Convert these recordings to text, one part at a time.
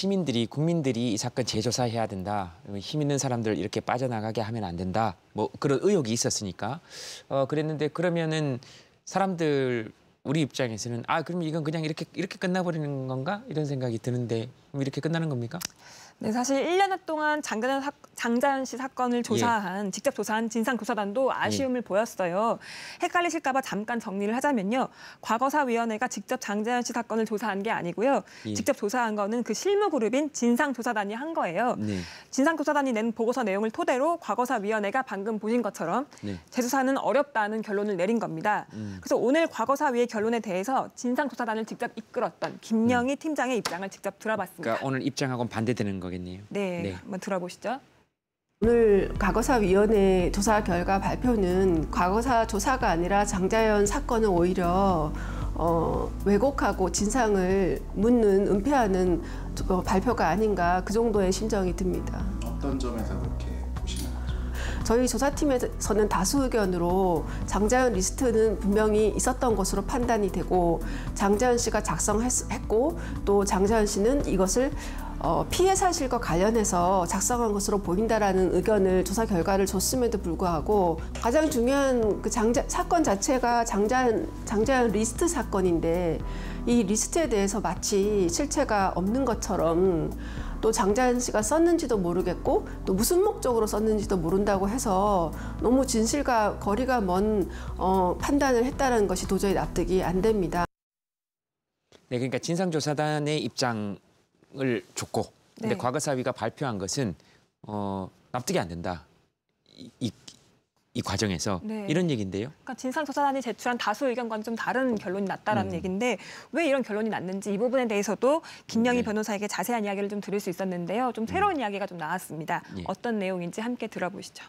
시민들이 국민들이 이 사건 재조사해야 된다. 힘 있는 사람들 이렇게 빠져나가게 하면 안 된다. 뭐 그런 의혹이 있었으니까 그랬는데 그러면은 사람들 우리 입장에서는 그럼 이건 그냥 이렇게 끝나버리는 건가 이런 생각이 드는데 그럼 이렇게 끝나는 겁니까? 네, 사실 1년 동안 장자연 씨 사건을 조사한, 직접 조사한 진상조사단도 아쉬움을 보였어요. 헷갈리실까 봐 잠깐 정리를 하자면요. 과거사위원회가 직접 장자연 씨 사건을 조사한 게 아니고요. 직접 조사한 거는 그 실무그룹인 진상조사단이 한 거예요. 진상조사단이 낸 보고서 내용을 토대로 과거사위원회가 방금 보신 것처럼 재조사는 어렵다는 결론을 내린 겁니다. 그래서 오늘 과거사위의 결론에 대해서 진상조사단을 직접 이끌었던 김영희 팀장의 입장을 직접 들어봤습니다. 그러니까 오늘 입장하고는 반대되는 거겠네요. 네, 한번 들어보시죠. 오늘 과거사위원회 조사 결과 발표는 과거사 조사가 아니라 장자연 사건을 오히려 왜곡하고 진상을 묻는, 은폐하는 발표가 아닌가 그 정도의 심정이 듭니다. 어떤 점에서 그렇게 보시는 거죠? 저희 조사팀에서는 다수 의견으로 장자연 리스트는 분명히 있었던 것으로 판단이 되고 장자연 씨가 작성했고 또 장자연 씨는 이것을 피해 사실과 관련해서 작성한 것으로 보인다라는 의견을 조사 결과를 줬음에도 불구하고 가장 중요한 그 사건 자체가 장자연 리스트 사건인데 이 리스트에 대해서 마치 실체가 없는 것처럼 또 장자연 씨가 썼는지도 모르겠고 또 무슨 목적으로 썼는지도 모른다고 해서 너무 진실과 거리가 먼 판단을 했다는 것이 도저히 납득이 안 됩니다. 네, 그러니까 진상조사단의 입장을 줬고, 근데 과거사위가 발표한 것은 납득이 안 된다. 이 과정에서 이런 얘기인데요. 그러니까 진상조사단이 제출한 다수 의견과는 좀 다른 결론이 났다라는 얘기인데 왜 이런 결론이 났는지 이 부분에 대해서도 김영희 변호사에게 자세한 이야기를 좀 들을 수 있었는데요. 좀 새로운 이야기가 좀 나왔습니다. 어떤 내용인지 함께 들어보시죠.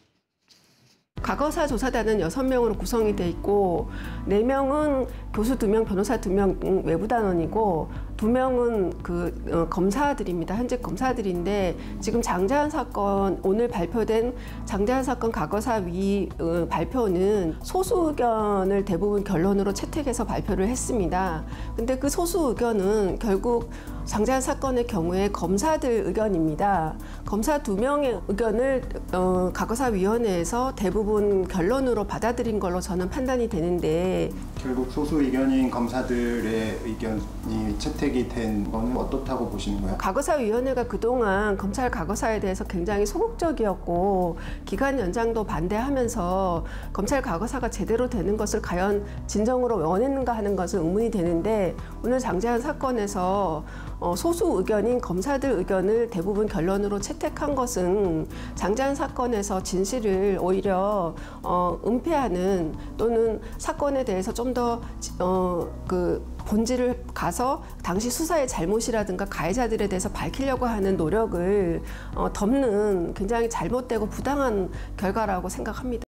과거사 조사단은 6명으로 구성이 돼 있고 4명은 교수 2명, 변호사 2명 외부 단원이고 2명은 검사들입니다. 현직 검사들인데 지금 장자연 사건 오늘 발표된 장자연 사건 과거사위 발표는 소수 의견을 대부분 결론으로 채택해서 발표를 했습니다. 근데 그 소수 의견은 결국 장자연 사건의 경우에 검사들 의견입니다. 검사 2명의 의견을 과거사위원회에서 대부분 결론으로 받아들인 걸로 저는 판단이 되는데 결국 소수 의견인 검사들의 의견이 채택이 된 건 어떻다고 보시는 거예요? 과거사위원회가 그동안 검찰 과거사에 대해서 굉장히 소극적이었고 기간 연장도 반대하면서 검찰 과거사가 제대로 되는 것을 과연 진정으로 원했는가 하는 것은 의문이 되는데 오늘 장자연 사건에서 소수 의견인 검사들 의견을 대부분 결론으로 채택한 것은 장자연 사건에서 진실을 오히려 은폐하는 또는 사건에 대해서 좀 더 본질을 가서 당시 수사의 잘못이라든가 가해자들에 대해서 밝히려고 하는 노력을 덮는 굉장히 잘못되고 부당한 결과라고 생각합니다.